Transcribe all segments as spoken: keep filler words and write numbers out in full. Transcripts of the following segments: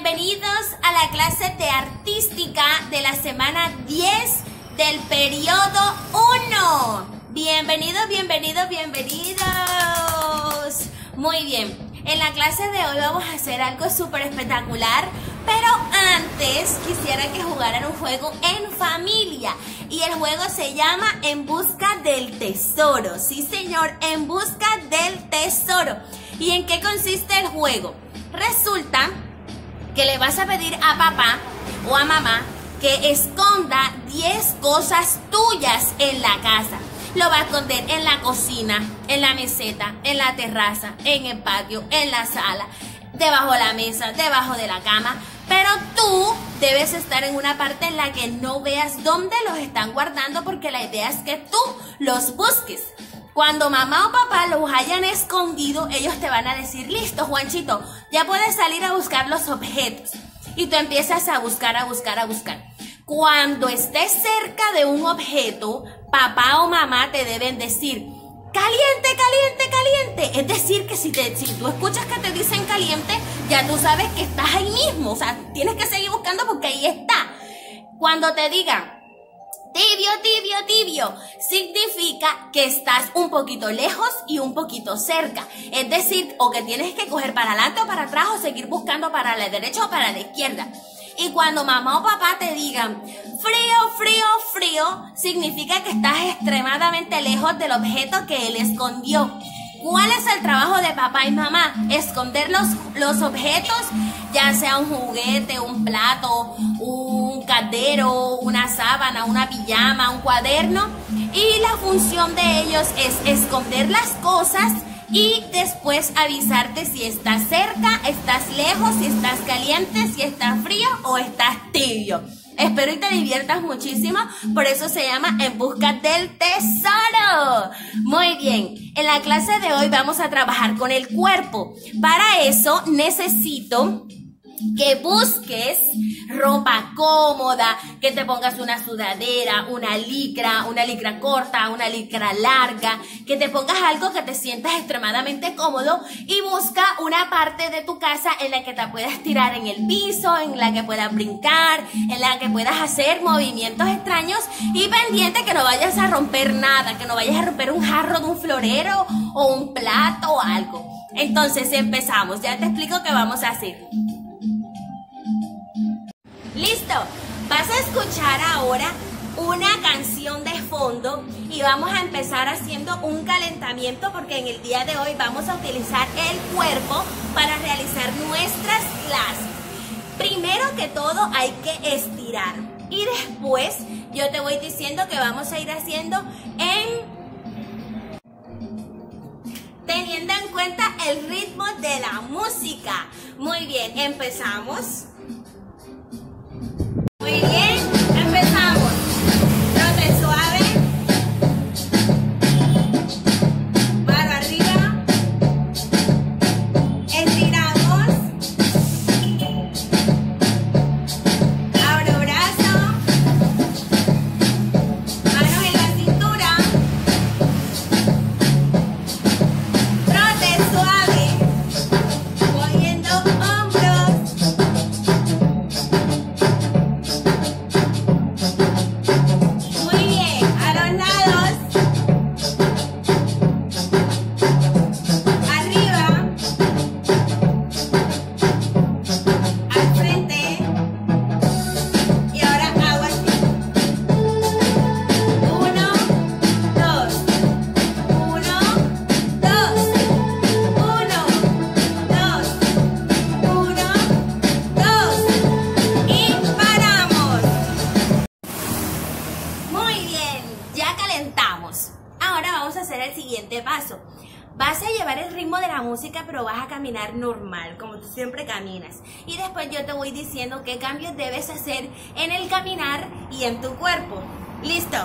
Bienvenidos a la clase de artística de la semana diez del periodo uno. Bienvenidos, bienvenidos, bienvenidos. Muy bien, en la clase de hoy vamos a hacer algo súper espectacular, pero antes quisiera que jugaran un juego en familia. Y el juego se llama En Busca del Tesoro. Sí, señor, En Busca del Tesoro. ¿Y en qué consiste el juego? Resulta que le vas a pedir a papá o a mamá que esconda diez cosas tuyas en la casa. Lo va a esconder en la cocina, en la meseta, en la terraza, en el patio, en la sala, debajo de la mesa, debajo de la cama. Pero tú debes estar en una parte en la que no veas dónde los están guardando, porque la idea es que tú los busques. Cuando mamá o papá los hayan escondido, ellos te van a decir: listo, Juanchito, ya puedes salir a buscar los objetos. Y tú empiezas a buscar, a buscar, a buscar. Cuando estés cerca de un objeto, papá o mamá te deben decir: caliente, caliente, caliente. Es decir, que si, te, si tú escuchas que te dicen caliente, ya tú sabes que estás ahí mismo. O sea, tienes que seguir buscando porque ahí está. Cuando te digan tibio, tibio, tibio, significa que estás un poquito lejos y un poquito cerca. Es decir, o que tienes que coger para adelante o para atrás, o seguir buscando para la derecha o para la izquierda. Y cuando mamá o papá te digan frío, frío, frío, significa que estás extremadamente lejos del objeto que él escondió. ¿Cuál es el trabajo de papá y mamá? Esconder los, los objetos, ya sea un juguete, un plato, un caldero, una sábana, una pijama, un cuaderno. Y la función de ellos es esconder las cosas y después avisarte si estás cerca, estás lejos, si estás caliente, si estás frío o estás tibio. Espero y te diviertas muchísimo, por eso se llama En Busca del Tesoro. Muy bien, en la clase de hoy vamos a trabajar con el cuerpo. Para eso necesito que busques ropa cómoda, que te pongas una sudadera, una licra, una licra corta, una licra larga, que te pongas algo que te sientas extremadamente cómodo, y busca una parte de tu casa en la que te puedas tirar en el piso, en la que puedas brincar, en la que puedas hacer movimientos extraños, y pendiente que no vayas a romper nada, que no vayas a romper un jarro de un florero o un plato o algo. Entonces empezamos, ya te explico qué vamos a hacer. Listo, vas a escuchar ahora una canción de fondo y vamos a empezar haciendo un calentamiento, porque en el día de hoy vamos a utilizar el cuerpo para realizar nuestras clases. Primero que todo hay que estirar y después yo te voy diciendo que vamos a ir haciendo en teniendo en cuenta el ritmo de la música. Muy bien, empezamos. Muy bien, empezamos. Trote suave. Mano arriba. Estiramos. Abro brazo. Manos en la cintura. Trote suave. Moviendo hombros. Ahora vamos a hacer el siguiente paso. Vas a llevar el ritmo de la música, pero vas a caminar normal, como tú siempre caminas. Y después yo te voy diciendo qué cambios debes hacer en el caminar y en tu cuerpo. ¿Listo?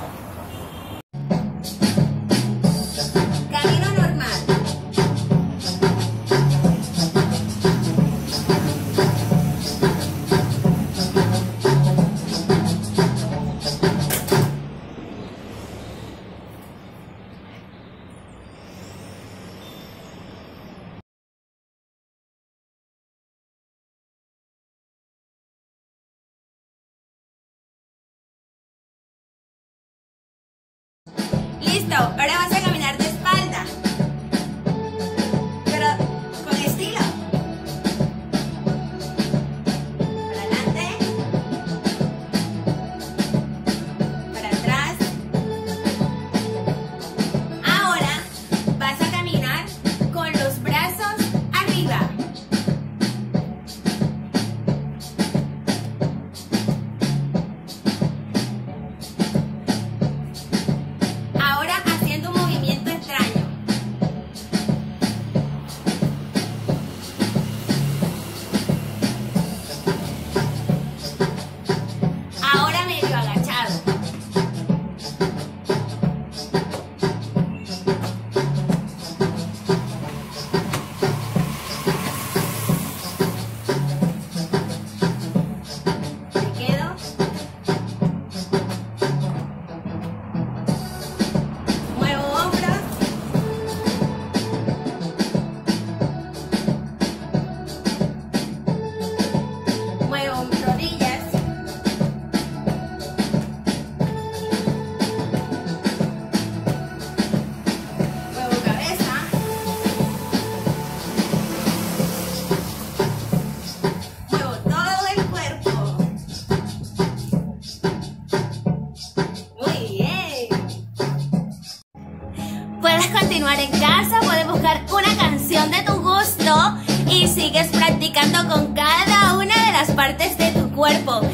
Listo, ahora vas a caminar de espalda, pero con estilo. Para adelante, para atrás. Ahora vas a caminar con los brazos arriba. Ahora haciendo un movimiento extraño. Ahora medio agachado. Me quedo. Muevo hombros. Muevo rodillas. Muevo cabeza. Muevo todo el cuerpo. Muy bien. Puedes continuar en casa, puedes buscar una canción de tu gusto y sigues practicando con cada una de las partes de tu cuerpo.